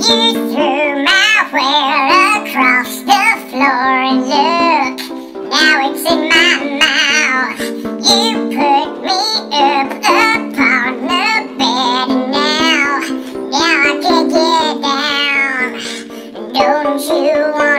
You threw my well across the floor and look, now it's in my mouth. You put me up upon the bed and now I can't get down. Don't you want